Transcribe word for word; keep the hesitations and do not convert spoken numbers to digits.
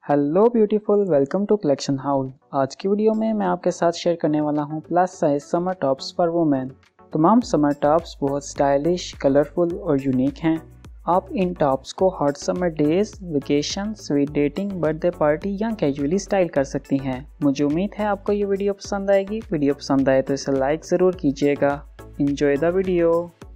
Hello beautiful, welcome to collection house. आज की video में मैं आपके साथ शेयर करने वाला हूँ plus size summer tops for women. तमाम समर टॉप्स बहुत स्टाइलिश, कलरफुल और यूनिक हैं। आप इन टॉप्स को hot summer days, vacation, sweet dating, birthday party या कैजुअली स्टाइल कर सकती हैं। मुझे उम्मीद है आपको ये वीडियो पसंद आएगी। वीडियो पसंद आए तो इसे लाइक ज़रूर कीजिएगा। Enjoy the video.